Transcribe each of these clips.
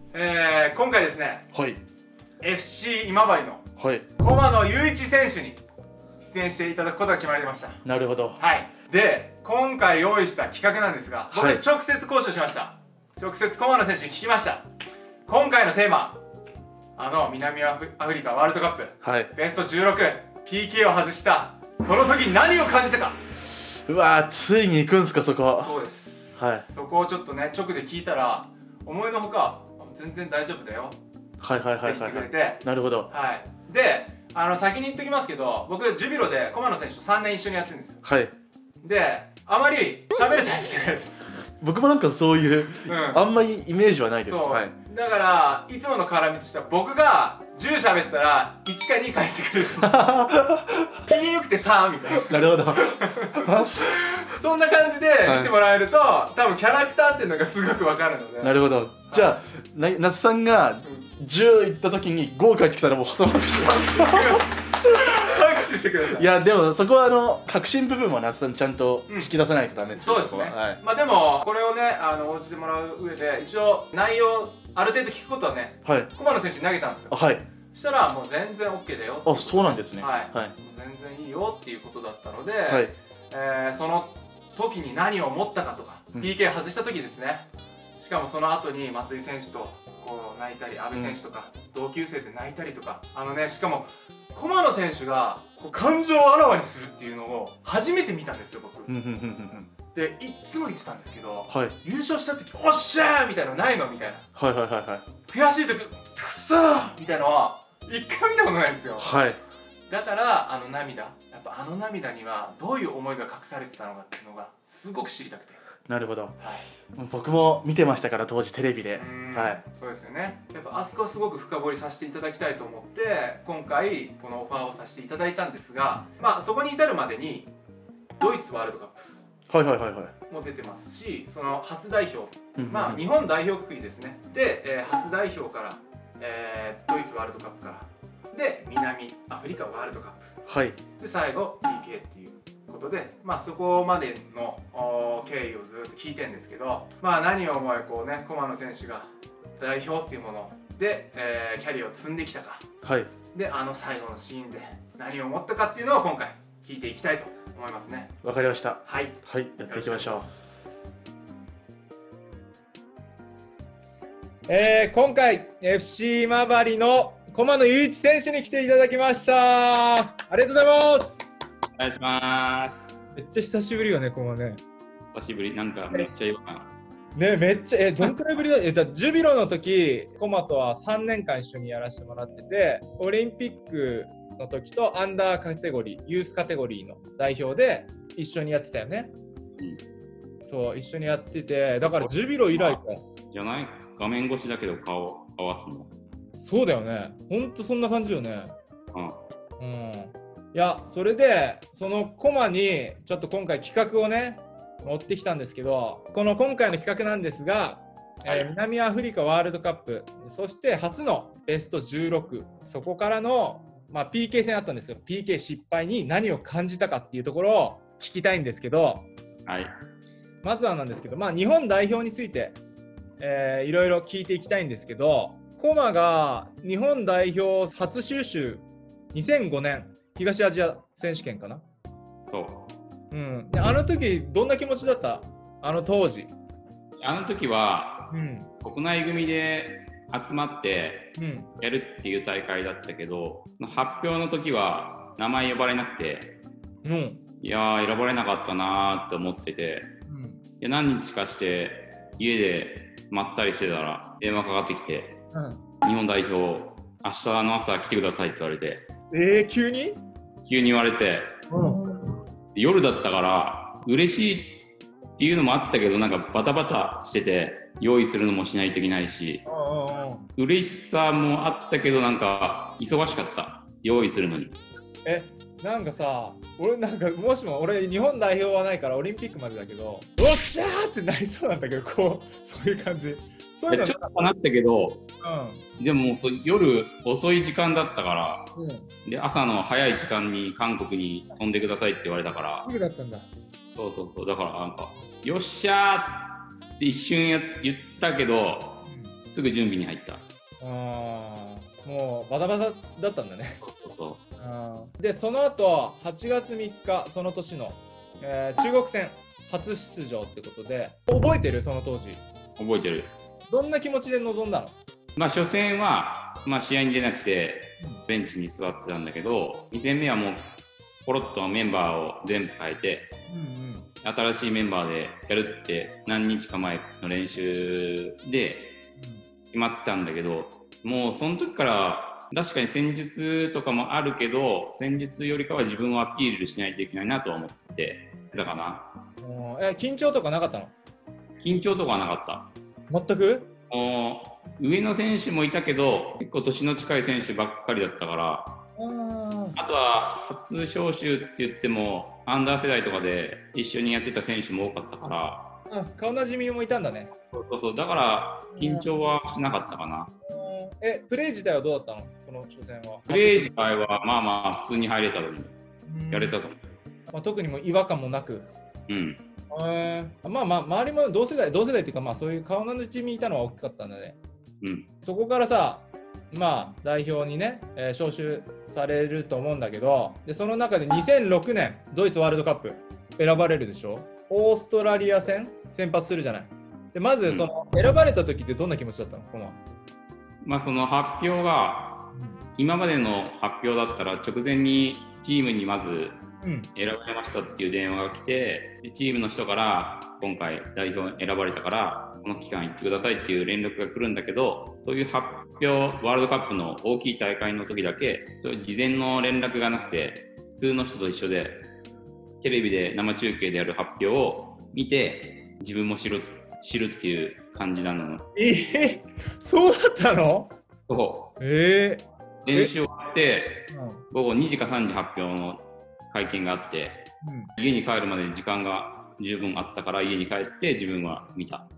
今回ですね、 はい。 FC 今治のはい。 駒野雄一選手に出演していただくことが決まりました。 なるほど。 はい。で、今回用意した企画なんですが、僕はい直接交渉しました。直接駒野選手に聞きました。今回のテーマ、南アフリカワールドカップ、 はい。 ベスト16、PK を外したその時に何を感じたか。 うわー、ついに行くんすか、そこ。 そうです。 はい。 そこをちょっとね、直で聞いたら、思いのほか全然大丈夫だよはいはいって言ってはいはい。 くれて、 なるほど。 はい。で、先に言っときますけど、僕ジュビロで駒野選手と3年一緒にやってるんですよ。 はい。 で、あまり喋るタイプじゃないです。 僕もなんかそういう、あんまりイメージはないです。 そう、 はい。 だからいつもの絡みとしては、僕が10喋ったら1か2返してくれる機嫌よくて3みたいな。 なるほど。 そんな感じで見てもらえると、多分キャラクターっていうのがすごく分かるので。 なるほど。じゃあ、那須さんが10行った時に5返ってきたらもうそのまま拍手してください。 いやでもそこは革新部分は那須さんちゃんと引き出さないとダメですよ。 そうですね。 はい。 まあでもこれをね応じてもらう上で一応内容ある程度聞くことはね、 はい。 駒野選手に投げたんですよ。 はい。 そしたらもう全然 OK だよ。 あ、そうなんですね。 はい。 はい。 全然いいよっていうことだったので、 はい。 その時に何を思ったかとか、PK 外した時ですね。しかもその後に松井選手とこう泣いたり、阿部選手とか同級生で泣いたりとか、しかも駒野選手がこう感情をあらわにするっていうのを初めて見たんですよ、僕。で、いっつも言ってたんですけど、 はい。 優勝した時「おっしゃー!」みたいなのないのみたいな。 はいはいはいはい。 悔しい時「くっそー!」みたいなのは一回見たことないんですよ。 はい。 だから涙、やっぱ涙にはどういう思いが隠されてたのかっていうのがすごく知りたくて。 なるほど。 はい。 僕も見てましたから当時テレビで。はい。 そうですよね。やっぱあそこはすごく深掘りさせていただきたいと思って今回このオファーをさせていただいたんですが、まあそこに至るまでにドイツワールドカップはいはいはいはい。 も出てますし、その初代表、まあ日本代表くくりですね。で、初代表から、ドイツワールドカップからで南アフリカワールドカップ、 はい。 で最後 PK っていうことで、まあそこまでの経緯をずっと聞いてるんですけど、まあ何を思いこうね駒野選手が代表っていうもので、キャリアを積んできたか、 はい。 で最後のシーンで何を思ったかっていうのを今回聞いていきたいと思いますね。 わかりました。 はい。 はい、やっていきましょう。 今回 FC 今治の駒野雄一選手に来ていただきました。ありがとうございます。 お願いします。 めっちゃ久しぶりよね、駒ね。 久しぶり、なんかめっちゃいいかな。 ね、めっちゃ、どんくらいぶりだジュビロの時、駒とは3年間一緒にやらせてもらってて、オリンピックの時とアンダーカテゴリー、ユースカテゴリーの代表で一緒にやってたよね。そう、一緒にやってて、だからジュビロ以来か。 じゃない？画面越しだけど顔合わすの。 そうだよね。ほんとそんな感じよね。 うん。 いや、それで、そのコマにちょっと今回企画をね、持ってきたんですけど、この今回の企画なんですが、南アフリカワールドカップ、そして初のベスト16、そこからの、PK 戦あったんですよ。PK 失敗に何を感じたかっていうところを聞きたいんですけど、 はい。 まずはなんですけど、日本代表について、いろいろ聞いていきたいんですけど、コマが日本代表初招集2005年東アジア選手権かな。 そう。 であの時どんな気持ちだった？あの当時。 あの時は、国内組で集まってやるっていう大会だったけど、発表の時は名前呼ばれなくて、いやー選ばれなかったなーって思ってて、いや何日かして家でまったりしてたら電話かかってきて、日本代表明日の朝来てくださいって言われて、 急に言われて、夜だったから嬉しいっていうのもあったけど、なんかバタバタしてて用意するのもしないといけないし、嬉しさもあったけどなんか忙しかった、用意するのに。 なんかさ、俺なんかもしも俺日本代表はないからオリンピックまでだけど、おっしゃーってなりそうなんだけど、こうそういう感じ。そういうのちょっとなったけど、でも夜遅い時間だったから、で朝の早い時間に韓国に飛んでくださいって言われたから。 すぐだったんだ。 そうだからなんかよっしゃーって一瞬言ったけど、 すぐ準備に入った。 もうバタバタだったんだね。 そうそうで、その後8月3日、その年の、中国戦初出場ってことで、覚えてる？その当時。 覚えてる。 どんな気持ちで臨んだの？ 初戦は、試合に出なくてベンチに座ってたんだけど、2戦目はもうポロッとメンバーを全部変えて、新しいメンバーでやるって何日か前の練習で決まってたんだけど、もうその時から確かに戦術とかもあるけど、戦術よりかは自分をアピールしないといけないなと思ってだかな。 緊張とかなかったの？ 緊張とかはなかった。全く？ 上の選手もいたけど、結構年の近い選手ばっかりだったから、あとは初招集って言ってもアンダー世代とかで一緒にやってた選手も多かったから、 顔なじみもいたんだね。 そうだから緊張はしなかったかな。 プレー自体はどうだったの？その初戦は。 プレー自体は普通に入れたと思う。やれたと思う。 特にも違和感もなく。周りも同世代っていうか、そういう顔なじみいたのは大きかったんだね。そこからさ、代表にね、招集されると思うんだけど、でその中で2006年ドイツワールドカップ選ばれるでしょ。オーストラリア戦先発するじゃない。でまずその選ばれた時ってどんな気持ちだったの？ その発表が、今までの発表だったら直前にチームにまず選ばれましたっていう電話が来て、チームの人から今回代表選ばれたからこの期間行ってくださいっていう連絡が来るんだけど、そういう発表、ワールドカップの大きい大会の時だけそういう事前の連絡がなくて、普通の人と一緒でテレビで生中継でやる発表を見て自分も知るっていう感じなの。 そうだったの？ そう。練習終わって午後2時か3時発表の会見があって、家に帰るまで時間が十分あったから家に帰って自分は見た。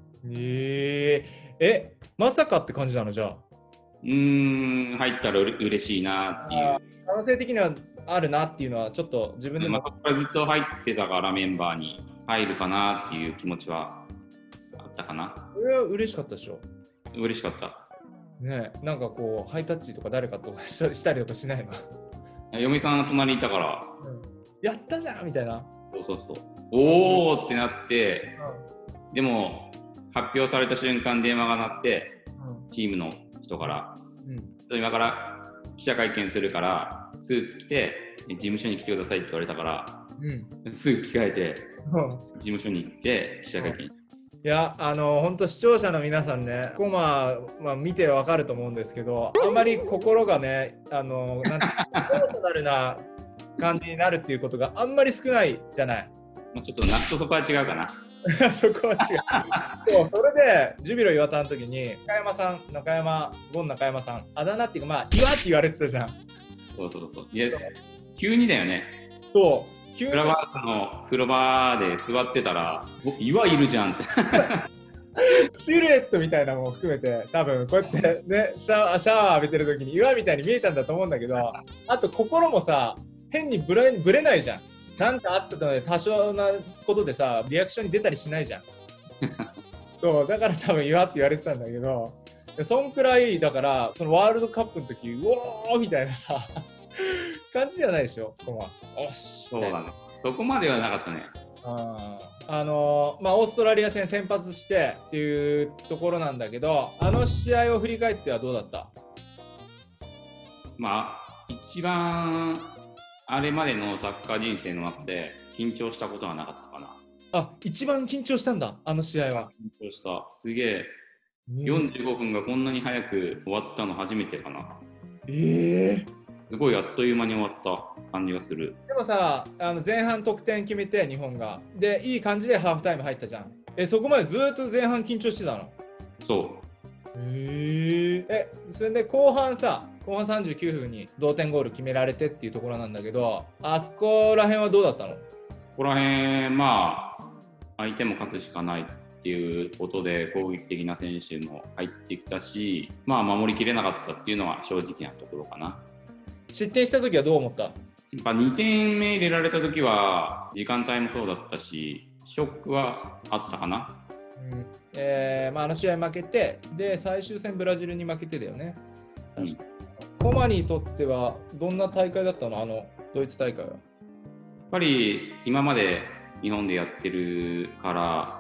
まさかって感じなの？じゃあ入ったら嬉しいなっていう。 可能性的にはあるなっていうのはちょっと自分でも。 そこからずっと入ってたからメンバーに入るかなっていう気持ちはあったかな。 それは嬉しかったでしょ？ 嬉しかった。 ねえ、なんかこうハイタッチとか誰かとしたりとかしないの？ 嫁さんの隣にいたから、 やったじゃんみたいな。 そうおーってなって、でも発表された瞬間電話が鳴って、チームの人から、今から記者会見するからスーツ着て事務所に来てくださいって言われたから、すぐ着替えて事務所に行って記者会見。 いや、本当視聴者の皆さんね、コマ、見てわかると思うんですけど、あんまり心がね、エモーショナルな感じになるっていうことがあんまり少ないじゃない。 もうちょっとナットそこは違うかな。 そこは違う。それでジュビロ磐田の時にゴン中山さん、あだ名っていうか岩って言われてたじゃん。 そういや急にだよね。クラブハウスの風呂場で座ってたら岩いるじゃんってシルエットみたいなのも含めて多分こうやってねシャワー浴びてる時に岩みたいに見えたんだと思うんだけど、あと心もさ変にブレないじゃん。なんかあったので多少なことでさリアクションに出たりしないじゃん。そうだから多分岩って言われてたんだけど、そんくらいだからそのワールドカップの時うおーみたいなさ感じではないでしょ。ここはそうだね。そこまではなかったね。 オーストラリア戦先発してっていうところなんだけど、あの試合を振り返ってはどうだった？ 一番あれまでのサッカー人生の中で緊張したことはなかったかな。 一番緊張したんだ、あの試合は。 緊張した。すげえ。45分がこんなに早く終わったの初めてかな。すごいあっという間に終わった感じがする。 でもさ、前半得点決めて日本がでいい感じでハーフタイム入ったじゃん。そこまでずっと前半緊張してたの？ そう。 それで後半39分に同点ゴール決められてっていうところなんだけど、あそこら辺はどうだったの？ そこら辺相手も勝つしかないっていうことで攻撃的な選手も入ってきたし、守りきれなかったっていうのは正直なところかな。 失点した時はどう思った？ 2点目入れられた時は時間帯もそうだったしショックはあったかな。 あの試合負けて、で最終戦ブラジルに負けてだよね。確かに。コマにとってはどんな大会だったの、あのドイツ大会は。やっぱり今まで日本でやってるから、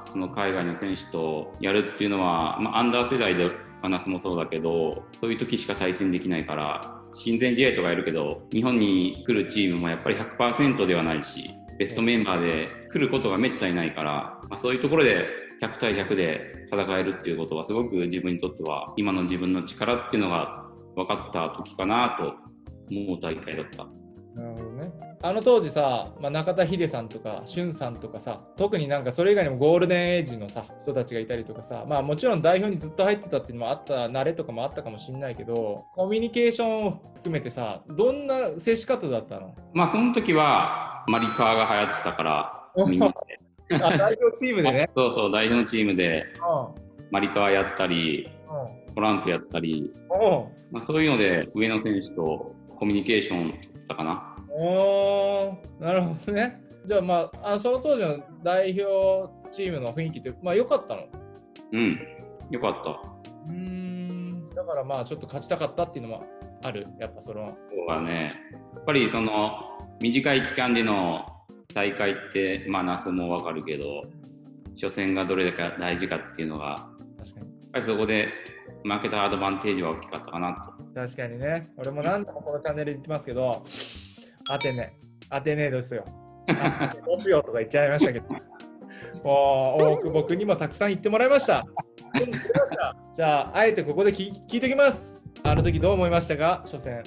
その海外の選手とやるっていうのは、アンダー世代で話すもそうだけど、そういう時しか対戦できないから、親善試合とかやるけど、日本に来るチームもやっぱり 100% ではないし、ベストメンバーで来ることがめったにないから、そういうところで100対100で戦えるっていうことはすごく自分にとっては今の自分の力っていうのが分かった時かなと思う大会だった。 なるほどね。あの当時さ、中田秀さんとか俊さんとかさ、特になんかそれ以外にもゴールデンエイジのさ人たちがいたりとかさ、もちろん代表にずっと入ってたっていうのもあった、慣れとかもあったかもしれないけど、コミュニケーションを含めてさ、どんな接し方だったの？ その時はマリカーが流行ってたからみんなで代表チームでね。 そうそう、代表のチームでマリカーやったり、トランプやったり、そういうので上野選手とコミュニケーション取ってたかな。 なるほどね。じゃあその当時の代表チームの雰囲気って良かったの？ 良かった。 だからちょっと勝ちたかったっていうのもある。やっぱそうだね。やっぱりその短い期間での大会ってナスも分かるけど、初戦がどれだけ大事かっていうのが、 確かに。 やっぱりそこで負けたアドバンテージは大きかったかなと。 確かにね。俺も何度もこのチャンネルで言ってますけど、アテネですよ。ですよとか言っちゃいましたけど、大久保君にもたくさん言ってもらいました。じゃあ、あえてここで聞いておきます。あの時どう思いましたか、初戦？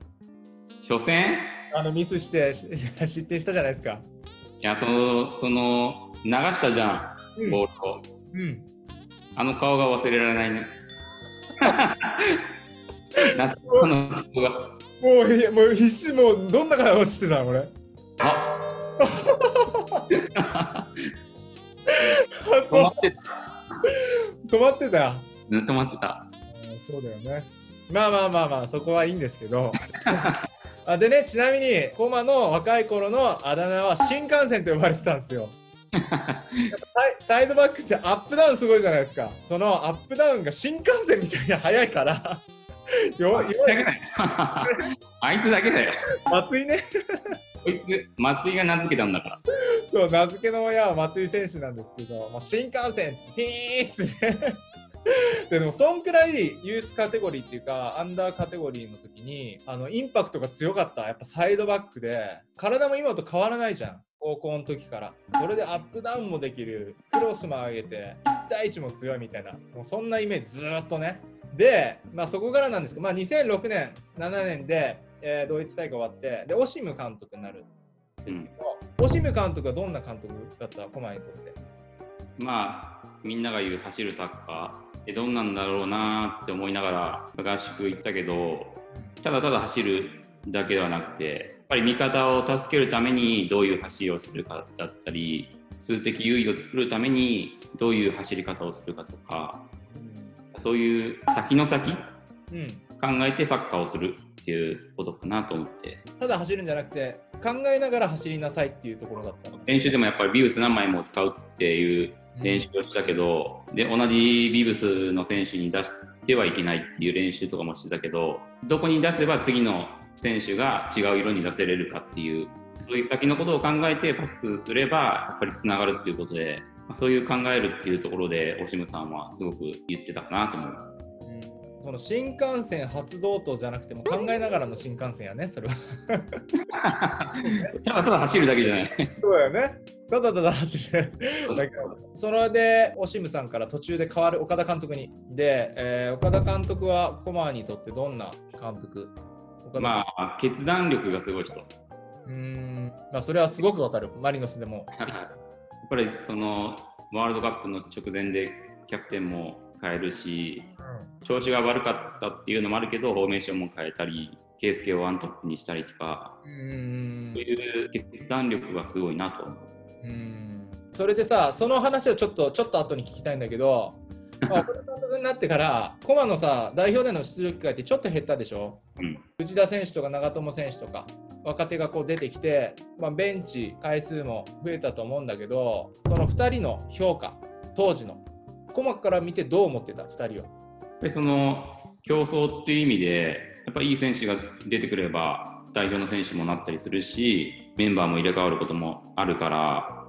ミスして失点したじゃないですか。 いや、その流したじゃん、ボールを。あの顔が忘れられないね。 もう必死、もうどんな顔してたの俺。止まってた。 止まってた。 そうだよね。そこはいいんですけど。でね、ちなみにコマの若い頃のあだ名は新幹線と呼ばれてたんですよ。サイドバックってアップダウンすごいじゃないですか。そのアップダウンが新幹線みたいに速いからあいつだけだよ。 松井ね。 松井が名付けたんだから。 そう、名付けの親は松井選手なんですけど、新幹線ピーッってね。でもそんくらいユースカテゴリーっていうかアンダーカテゴリーの時にインパクトが強かった。やっぱサイドバックで体も今と変わらないじゃん、高校の時から。それでアップダウンもできる、クロスも上げて1対1も強いみたいな、もうそんなイメージずーっとね。で、そこからなんですけど、2006年7年で、ドイツ大会終わって、でオシム監督になるんですけど、オシム監督はどんな監督だった、コマにとって？ みんなが言う走るサッカーどんなんだろうなって思いながら合宿行ったけど、ただただ走るだけではなくて、やっぱり味方を助けるためにどういう走りをするかだったり、数的優位を作るためにどういう走り方をするかとか、そういう先の先、考えてサッカーをするっていうことかなと思って。 ただ走るんじゃなくて考えながら走りなさいっていうところだったの。 練習でもやっぱりビブス何枚も使うっていう練習をしたけど、で同じビブスの選手に出してはいけないっていう練習とかもしてたけど、どこに出せば次の選手が違う色に出せれるかっていう、そういう先のことを考えてパスすればやっぱりつながるっていうことで、そういう考えるっていうところでオシムさんはすごく言ってたかなと思う。 その新幹線発動とじゃなくても考えながらの新幹線やね、それは。 ただただ走るだけじゃない。 そうだよね。ただただ走る。それでオシムさんから途中で変わる岡田監督に。で、岡田監督はコマにとってどんな監督？ 決断力がすごい人。 それはすごくわかる。マリノスでも。 やっぱりそのワールドカップの直前でキャプテンも変えるし、調子が悪かったっていうのもあるけど、フォーメーションも変えたり、圭介をワントップにしたりとか、そういう決断力がすごいなと思う。 それでさ、その話をちょっと後に聞きたいんだけど、監督になってからコマのさ代表での出場機会ってちょっと減ったでしょ。内田選手とか長友選手とか若手がこう出てきて、ベンチ回数も増えたと思うんだけど、その2人の評価、当時のコマから見てどう思ってた2人は。 やっぱりその競争っていう意味でやっぱりいい選手が出てくれば代表の選手もなったりするし、メンバーも入れ替わることもあるから、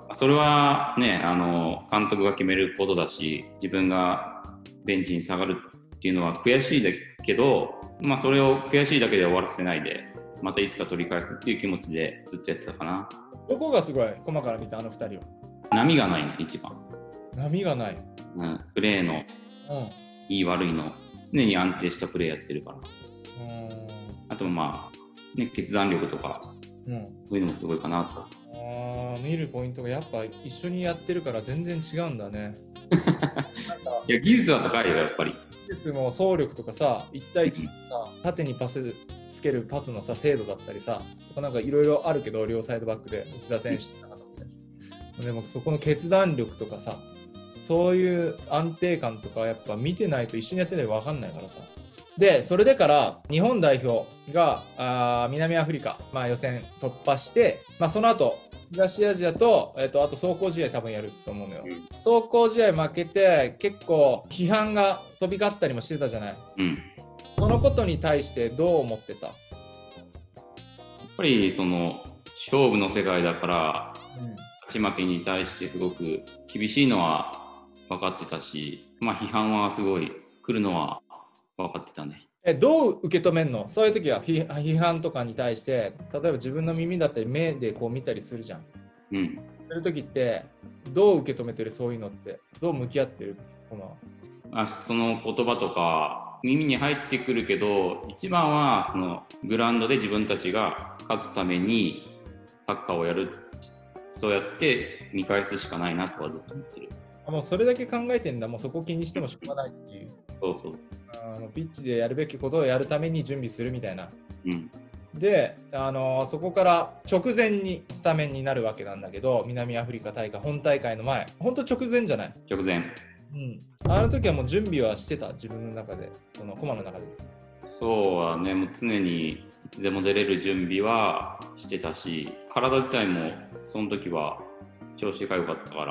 それはね、監督が決めることだし、自分がベンチに下がるっていうのは悔しいだけど、それを悔しいだけで終わらせないで、またいつか取り返すっていう気持ちでずっとやってたかな。 どこがすごい、コマから見た2人は。 波がないの、一番。 波がない。 プレーの、いい悪いの、常に安定したプレーやってるから。あと決断力とか、そういうのもすごいかなと。 見るポイントがやっぱ一緒にやってるから全然違うんだね。 いや、技術は高いよ、やっぱり。 技術も走力とかさ、1対1さ、縦にパスつけるパスのさ、精度だったりさ、なんかいろいろあるけど、両サイドバックで内田選手、中田選手。でもそこの決断力とかさ、そういう安定感とかやっぱ見てないと一緒にやってないと分かんないからさ。で、それでから日本代表が南アフリカ、予選突破して、その後東アジアと、あと壮行試合多分やると思うのよ。壮行試合負けて結構批判が飛び交ったりもしてたじゃない。そのことに対してどう思ってた？やっぱりその勝負の世界だから、勝ち負けに対してすごく厳しいのは分かってたし、批判はすごい来るのは分かってたね。 どう受け止めんの？そういう時は批判とかに対して、例えば自分の耳だったり目でこう見たりするじゃん。する時ってどう受け止めてる？そういうのってどう向き合ってる？ その言葉とか耳に入ってくるけど、一番はそのグラウンドで自分たちが勝つためにサッカーをやる、そうやって見返すしかないなとはずっと思ってる。 もうそれだけ考えてんだ。もうそこ気にしてもしょうがないっていう。 そうピッチでやるべきことをやるために準備するみたいな。で、そこから直前にスタメンになるわけなんだけど、南アフリカ大会本大会の前、本当直前じゃない？ 直前。 あの時はもう準備はしてた？自分の中で、そのコマの中で。 そうはね、もう常にいつでも出れる準備はしてたし、体自体もその時は調子が良かったから。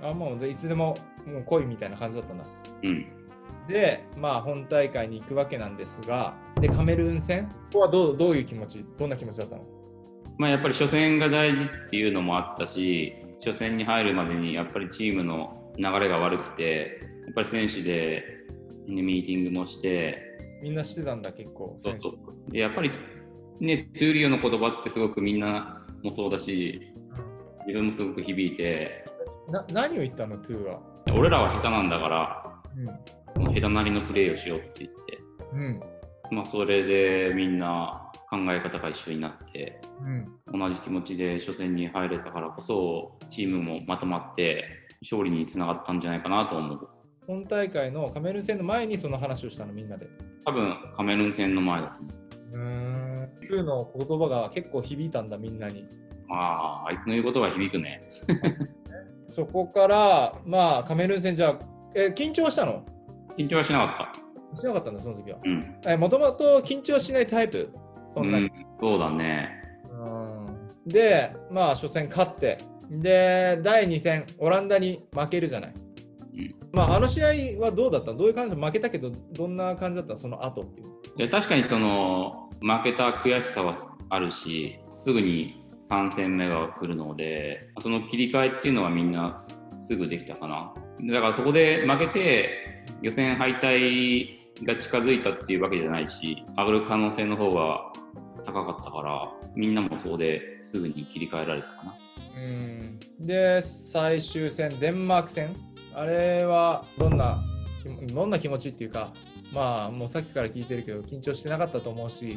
もういつでももう来いみたいな感じだったんだ。で、本大会に行くわけなんですが、でカメルーン戦はどういう気持ち、どんな気持ちだったの？ やっぱり初戦が大事っていうのもあったし、初戦に入るまでにやっぱりチームの流れが悪くて、やっぱり選手でミーティングもして、 みんなしてたんだ結構。 でやっぱりね、トゥーリオの言葉ってすごくみんなもそうだし、自分もすごく響いて。 何を言ったの？トゥーは。 俺らは下手なんだから、その下手なりのプレーをしようって言って、それでみんな考え方が一緒になって、同じ気持ちで初戦に入れたからこそチームもまとまって勝利につながったんじゃないかなと思う。 本大会のカメルーン戦の前にその話をしたの？みんなで。 多分カメルーン戦の前だと思う。 トゥーの言葉が結構響いたんだ、みんなに。 あいつの言うことが響くね。 そこからカメルーン戦、じゃあ緊張したの？ 緊張はしなかった。 しなかったんだ、その時は。もともと緊張しないタイプ？そんなに。 そうだね。 で、初戦勝って、で、第2戦、オランダに負けるじゃない。あの試合はどうだったの？どういう感じで負けたけど、どんな感じだったの？その後っていう。 いや、確かにその負けた悔しさはあるし、すぐに3戦目が来るので、その切り替えっていうのはみんなすぐできたかな。だからそこで負けて予選敗退が近づいたっていうわけじゃないし、上がる可能性の方が高かったから、みんなもそこですぐに切り替えられたかな。 で、最終戦、デンマーク戦、あれはどんな気持ちっていうか、もうさっきから聞いてるけど緊張してなかったと思うし、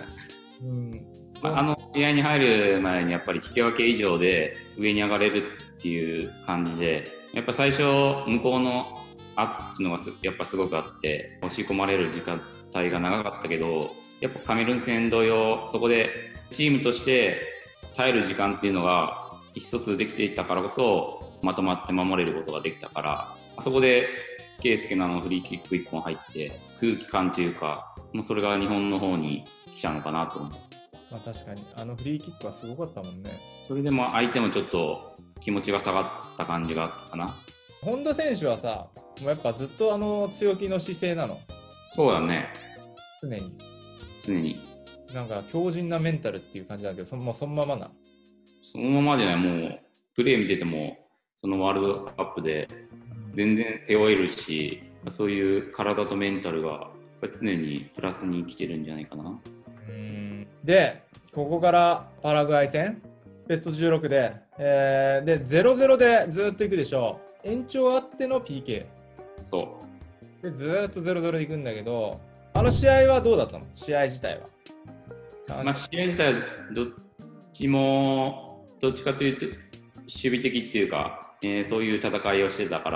試合に入る前にやっぱり引き分け以上で上に上がれるっていう感じで、やっぱ最初向こうの圧っていうのがやっぱすごくあって、押し込まれる時間帯が長かったけど、やっぱカメルーン戦同様、そこでチームとして耐える時間っていうのが一つできていたからこそ、まとまって守れることができたから、そこで圭介のフリーキック1本入って空気感というか、それが日本の方に来たのかなと思う。 確かにフリーキックはすごかったもんね。 それでも相手もちょっと気持ちが下がった感じがあったかな。 本田選手はさ、もうやっぱずっと強気の姿勢なの。 そうだね。 常に。 常に。 なんか強靭なメンタルっていう感じだけど、そのままな。 そのままじゃない、もう、プレー見てても、そのワールドカップで全然背負えるし、そういう体とメンタルがやっぱり常にプラスに生きてるんじゃないかな。 で、ここからパラグアイ戦、ベスト16で、で、0-0でずっといくでしょ。延長あっての PK。 そう。 で、ずっと0-0でいくんだけど、試合はどうだったの？試合自体は。 まあ、試合自体はどっちかというと守備的っていうか、そういう戦いをしてたから、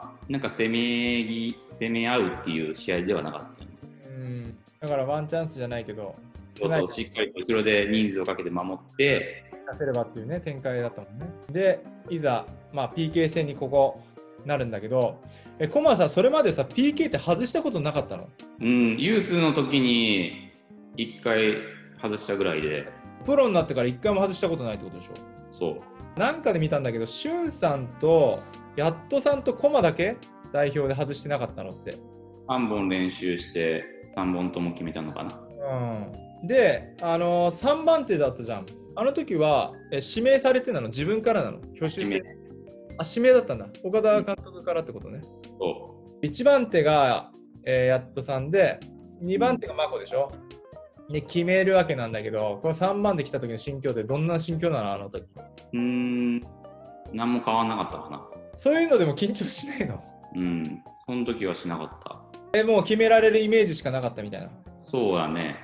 なんか攻め合うっていう試合ではなかった。 だからワンチャンスじゃないけど、 そうそう、しっかりと後ろで人数をかけて守って出せればっていうね、展開だったもんね。で、いざ、PK 戦にここなるんだけど、コマさ、それまでさ、PK って外したことなかったの？ ユースの時に1回外したぐらいで。 プロになってから1回も外したことないってことでしょ？ そう。 なんかで見たんだけど、シュンさんとヤットさんとコマだけ代表で外してなかったのって。 3本練習して3本とも決めたのかな。 で、3番手だったじゃん。あの時は指名されてなの？自分からなの？挙手制？指名だったんだ。岡田監督からってことね。 そう。 1番手が、ヤットさんで、2番手がマコでしょ。で、決めるわけなんだけど、この3番手来た時の心境ってどんな心境なの？あの時。 何も変わんなかったかな。 そういうのでも緊張しないの？ その時はしなかった。 もう決められるイメージしかなかったみたいな。 そうだね。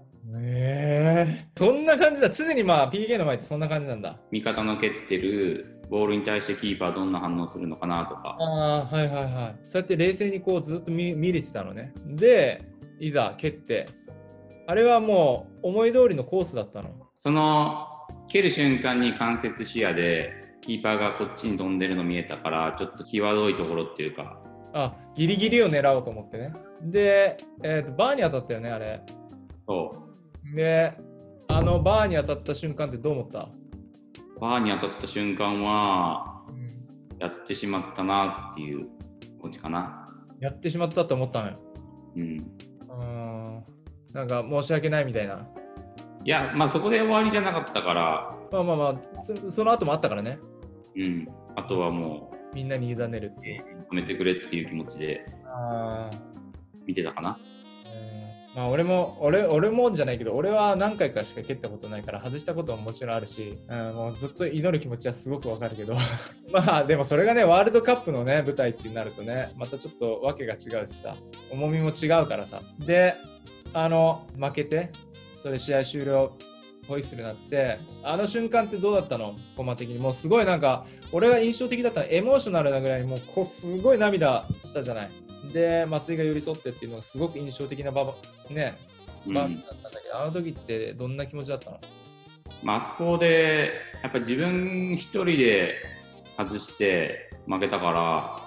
そんな感じだ。常にPK の前ってそんな感じなんだ。 味方の蹴ってるボールに対してキーパーどんな反応するのかなとか。 はいはいはい。そうやって冷静にこうずっと見れてたのね。で、いざ蹴って、あれはもう思い通りのコースだったの？ その蹴る瞬間に間接視野でキーパーがこっちに飛んでるの見えたから、ちょっと際どいところっていうか。 ギリギリを狙おうと思ってね。で、バーに当たったよね、あれ。 そう。 で、バーに当たった瞬間ってどう思った？ バーに当たった瞬間は、やってしまったなっていう感じかな。 やってしまったって思ったのよ。なんか申し訳ないみたいな。 いや、そこで終わりじゃなかったから。 その後もあったからね。 あとはもう、 みんなに委ねるっていう。 止めてくれっていう気持ちで見てたかな。 俺もじゃないけど、俺は何回かしか蹴ったことないから外したことももちろんあるし、もうずっと祈る気持ちはすごくわかるけどでもそれがね、ワールドカップのね舞台ってなるとね、またちょっとわけが違うしさ、重みも違うからさ。で、負けて、それ試合終了ホイッスルになって、あの瞬間ってどうだったの？コマ的に。もうすごいなんか俺が印象的だったの、エモーショナルなぐらいもうすごい涙したじゃない。で、松井が寄り添ってっていうのがすごく印象的な場面だったんだけど、あの時ってどんな気持ちだったの？ あそこでやっぱり自分一人で外して負けたから、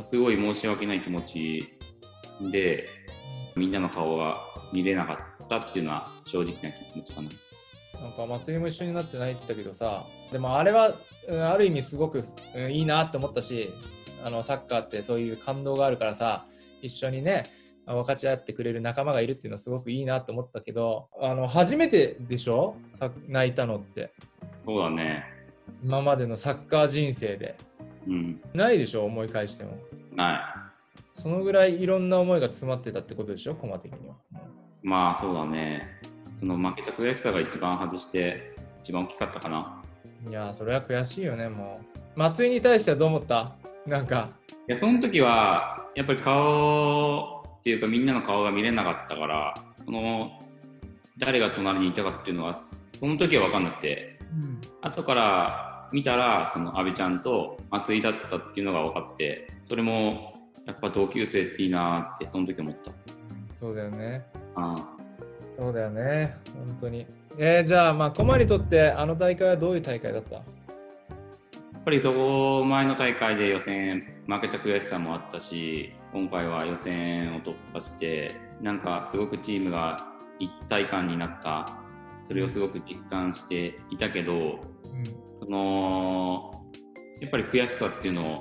すごい申し訳ない気持ちで、みんなの顔が見れなかったっていうのは正直な気持ちかな。 なんか松井も一緒になって泣いてたけどさ、でもあれはある意味すごくいいなって思ったし、サッカーってそういう感動があるからさ、一緒にね分かち合ってくれる仲間がいるっていうのはすごくいいなと思ったけど、初めてでしょ？泣いたのって。 そうだね。 今までのサッカー人生で、ないでしょ？思い返してもない。 そのぐらいいろんな思いが詰まってたってことでしょ？コマ的には。 そうだね。その負けた悔しさが一番外して一番大きかったかな。 いや、それは悔しいよね。もう松井に対してはどう思った？なんかその時はやっぱり顔っていうかみんなの顔が見れなかったから、誰が隣にいたかっていうのはその時は分かんなくて、後から見たらその阿部ちゃんと松井だったっていうのが分かって、それもやっぱ同級生っていいなってその時思った。 そうだよね。そうだよね、本当に。じゃあコマにとってあの大会はどういう大会だった？ やっぱりそこ前の大会で予選負けた悔しさもあったし、今回は予選を突破してなんかすごくチームが一体感になった、それをすごく実感していたけど、やっぱり悔しさっていうのを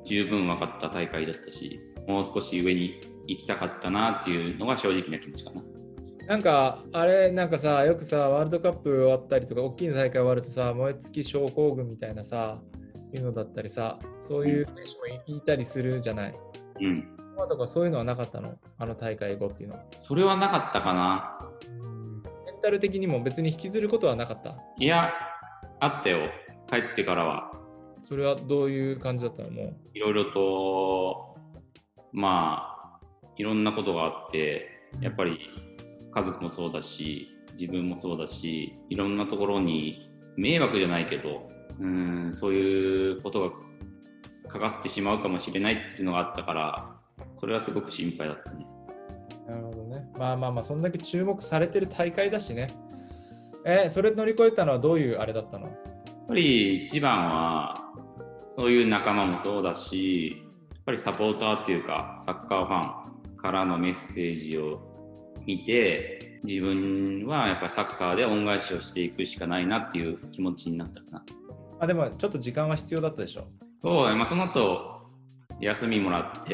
十分分かった大会だったし、もう少し上に行きたかったなっていうのが正直な気持ちかな。 なんかあれなんかさ、よくさワールドカップ終わったりとか大きな大会終わるとさ、燃え尽き症候群みたいなさいうのだったりさ、そういう選手もいたりするじゃない。 うん。 とかそういうのはなかったの？あの大会後っていうのは。 それはなかったかな。 メンタル的にも別に引きずることはなかった？ いや、あったよ。帰ってからは。 それはどういう感じだったの？もういろいろとまあいろんなことがあって、やっぱり家族もそうだし自分もそうだし、いろんなところに迷惑じゃないけど、そういうことがかかってしまうかもしれないっていうのがあったから、それはすごく心配だったね。 なるほどね。まあそんだけ注目されてる大会だしね。それ乗り越えたのはどういうあれだったの？やっぱり一番はそういう仲間もそうだし、やっぱりサポーターっていうかサッカーファンからのメッセージを見て、自分はやっぱりサッカーで恩返しをしていくしかないなっていう気持ちになったかな。 でもちょっと時間は必要だったでしょ？ そう、その後休みもらって、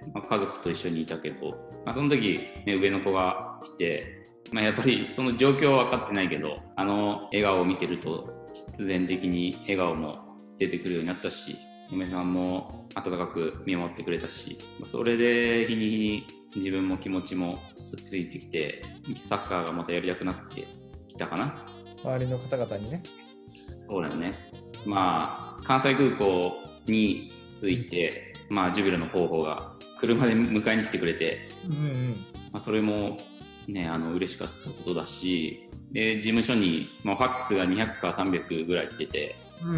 家族と一緒にいたけど、その時、ね、上の子が来て、やっぱりその状況は分かってないけど、あの笑顔を見てると必然的に笑顔も出てくるようになったし、嫁さんも温かく見守ってくれたし、それで日に日に自分も気持ちも落ち着いてきて、サッカーがまたやりたくなってきたかな。 周りの方々にね。 そうだよね。関西空港に着いて、ジュビロの広報が車で迎えに来てくれて、それもね、嬉しかったことだし、で事務所に、ファックスが200か300ぐらい来てて、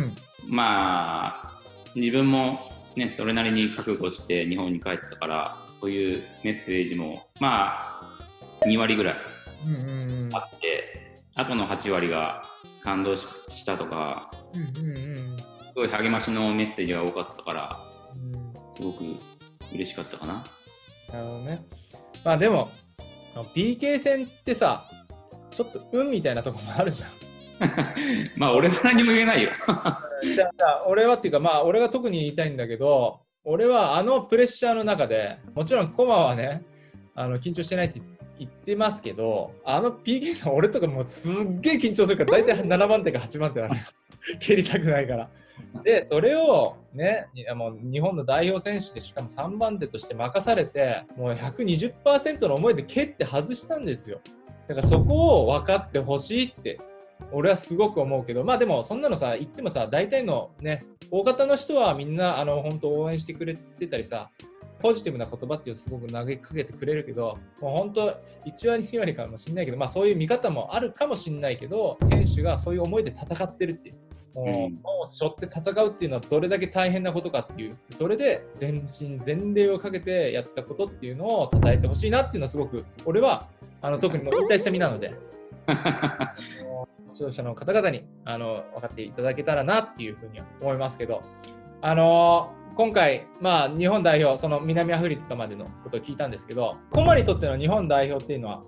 自分もねそれなりに覚悟して日本に帰ったから、そういうメッセージも2割ぐらいあって、あとの8割が感動したとか、すごい励ましのメッセージが多かったから、すごく嬉しかったかな。 なるほどね。でも PK 戦ってさ、ちょっと運みたいなところもあるじゃん。 俺は何も言えないよ。 じゃあ俺はっていうか、俺が特に言いたいんだけど、俺はあのプレッシャーの中で、もちろんコマはね緊張してないって言ってますけど、あの PK 戦俺とかもうすっげえ緊張するから、大体7番手か8番手なのよ。蹴りたくないから。でそれをね、もう日本の代表選手でしかも3番手として任されて、もう 120% の思いで蹴って外したんですよ。だからそこを分かってほしいって俺はすごく思うけど、でもそんなのさ言ってもさ、大体のね大方の人はみんな本当応援してくれてたりさ、ポジティブな言葉っていうのをすごく投げかけてくれるけど、もう本当1割2割かもしれないけど、そういう見方もあるかもしれないけど、選手がそういう思いで戦ってるっていう、もう背負って戦うっていうのはどれだけ大変なことかっていう、それで全身全霊をかけてやったことっていうのを称えてほしいなっていうのはすごく俺は特にもう引退した身なので視聴者の方々に分かっていただけたらなっていうふうには思いますけど、今回、日本代表、その南アフリカまでのことを聞いたんですけど、コマにとっての日本代表っていうのは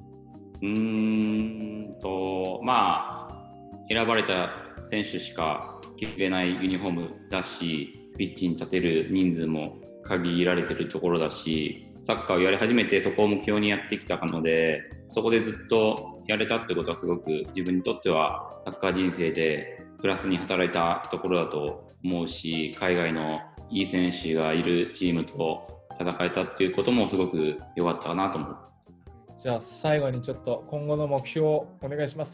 選ばれた選手しか着れないユニフォームだし、ピッチに立てる人数も限られてるところだし、サッカーをやり始めてそこを目標にやってきたので、そこでずっとやれたってことはすごく自分にとってはサッカー人生でプラスに働いたところだと思うし、海外のいい選手がいるチームと戦えたっていうこともすごく良かったかなと思う。 じゃあ最後にちょっと今後の目標をお願いします。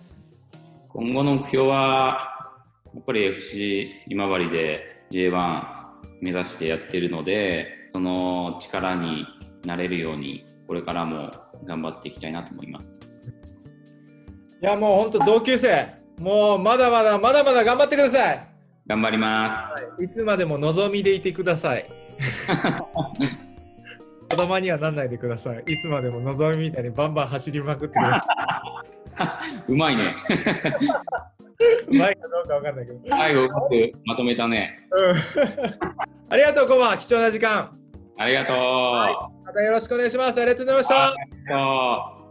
今後の目標はやっぱり FC 今治で J1 目指してやってるので、その力になれるようにこれからも頑張っていきたいなと思います。 いやもう本当同級生、もうまだまだ頑張ってください。 頑張ります。 いつまでも望みでいてください。子供にはなんないでください。いつまでも望みみたいにバンバン走りまくってください。うまいね。 うまいかどうかわかんないけど。 最後うまくまとめたね。 ありがとうコマ、貴重な時間。 ありがとう。 またよろしくお願いします。ありがとうございました。